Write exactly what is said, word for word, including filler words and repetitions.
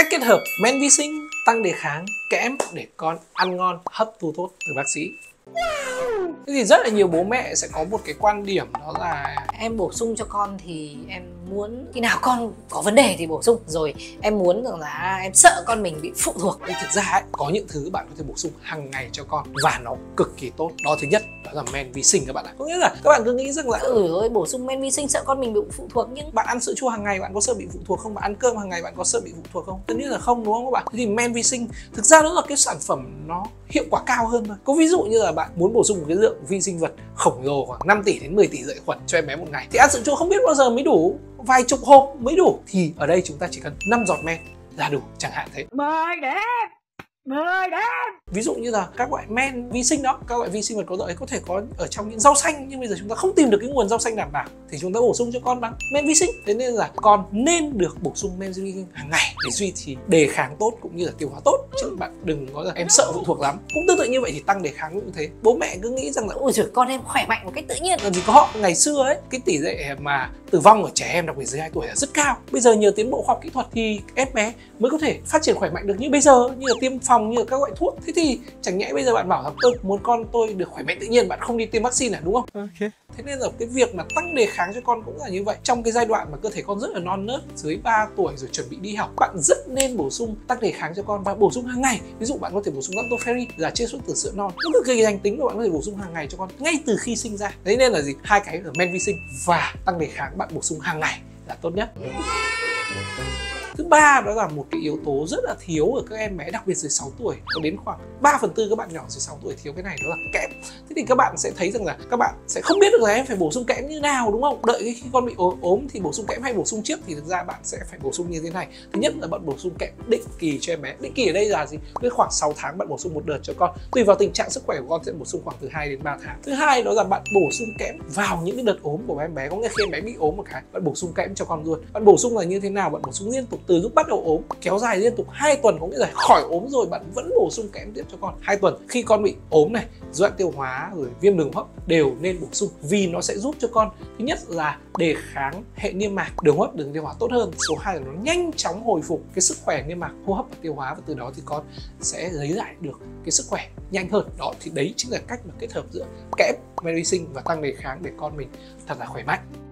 Cách kết hợp men vi sinh, tăng đề kháng, kẽm để con ăn ngon, hấp thu tốt từ bác sĩ. Thế thì rất là nhiều bố mẹ sẽ có một cái quan điểm đó là em bổ sung cho con thì em muốn khi nào con có vấn đề thì bổ sung, rồi em muốn rằng là em sợ con mình bị phụ thuộc. Nhưng thực ra ấy, có những thứ bạn có thể bổ sung hàng ngày cho con và nó cực kỳ tốt. Đó thứ nhất đó là men vi sinh các bạn ạ. Có nghĩa là các bạn cứ nghĩ rằng là ừ rồi bổ sung men vi sinh sợ con mình bị phụ thuộc, nhưng bạn ăn sữa chua hàng ngày bạn có sợ bị phụ thuộc không? Bạn ăn cơm hàng ngày bạn có sợ bị phụ thuộc không? Tất nhiên là không, đúng không các bạn? Thế thì men vi sinh thực ra nó là cái sản phẩm nó hiệu quả cao hơn thôi. Có ví dụ như là bạn muốn bổ sung một cái lượng vi sinh vật khổng lồ khoảng năm tỷ đến mười tỷ lợi khuẩn cho em bé một ngày thì ăn sữa chua không biết bao giờ mới đủ, vài chục hộp mới đủ, thì ở đây chúng ta chỉ cần năm giọt men là đủ, chẳng hạn thế. mời đến mời đến Ví dụ như là các loại men vi sinh đó, các loại vi sinh vật có lợi có thể có ở trong những rau xanh, nhưng bây giờ chúng ta không tìm được cái nguồn rau xanh đảm bảo thì chúng ta bổ sung cho con bằng men vi sinh. Thế nên là con nên được bổ sung men vi sinh hàng ngày để duy trì đề kháng tốt cũng như là tiêu hóa tốt, chứ bạn đừng có là em sợ phụ thuộc lắm. Cũng tương tự như vậy thì tăng đề kháng cũng thế. Bố mẹ cứ nghĩ rằng là ôi giời, con em khỏe mạnh một cách tự nhiên. làm gì có. Ngày xưa ấy, cái tỷ lệ mà tử vong ở trẻ em đặc biệt dưới hai tuổi là rất cao. Bây giờ nhờ tiến bộ khoa học kỹ thuật thì em bé mới có thể phát triển khỏe mạnh được như bây giờ, như là tiêm phòng, như là các loại thuốc. Thế thì chẳng nhẽ bây giờ bạn bảo là tôi muốn con tôi được khỏe mạnh tự nhiên, bạn không đi tiêm vaccine à, đúng không? Ok. Thế nên là cái việc mà tăng đề kháng cho con cũng là như vậy. Trong cái giai đoạn mà cơ thể con rất là non nớt, dưới ba tuổi rồi chuẩn bị đi học, bạn rất nên bổ sung tăng đề kháng cho con và bổ sung hàng ngày. Ví dụ bạn có thể bổ sung lactoferrin là chiết xuất từ sữa non, nó cực kỳ lành tính và bạn có thể bổ sung hàng ngày cho con ngay từ khi sinh ra. Thế nên là gì? Hai cái là men vi sinh và tăng đề kháng bạn bổ sung hàng ngày là tốt nhất. Thứ ba đó là một cái yếu tố rất là thiếu ở các em bé đặc biệt dưới sáu tuổi, có đến khoảng ba phần tư các bạn nhỏ dưới sáu tuổi thiếu cái này, đó là kẽm. Thế thì các bạn sẽ thấy rằng là các bạn sẽ không biết được là em phải bổ sung kẽm như nào, đúng không? Đợi khi con bị ốm thì bổ sung kẽm hay bổ sung trước, thì thực ra bạn sẽ phải bổ sung như thế này. Thứ nhất là bạn bổ sung kẽm định kỳ cho em bé. Định kỳ ở đây là gì? Cứ khoảng sáu tháng bạn bổ sung một đợt cho con. Tùy vào tình trạng sức khỏe của con sẽ bổ sung khoảng từ hai đến ba tháng. Thứ hai đó là bạn bổ sung kẽm vào những cái đợt ốm của em bé. Có nghĩa khi em bé bị ốm một cái, bạn bổ sung kẽm cho con luôn. Bạn bổ sung là như thế nào? Bạn bổ sung liên tục từ lúc bắt đầu ốm, kéo dài liên tục hai tuần, có nghĩa là khỏi ốm rồi bạn vẫn bổ sung kẽm tiếp cho con hai tuần. Khi con bị ốm này, rối loạn tiêu hóa rồi viêm đường hô hấp đều nên bổ sung, vì nó sẽ giúp cho con thứ nhất là đề kháng hệ niêm mạc, đường hô hấp, đường tiêu hóa tốt hơn. Số hai là nó nhanh chóng hồi phục cái sức khỏe niêm mạc, hô hấp và tiêu hóa, và từ đó thì con sẽ lấy lại được cái sức khỏe nhanh hơn. Đó thì đấy chính là cách mà kết hợp giữa kẽm, men vi sinh và tăng đề kháng để con mình thật là khỏe mạnh.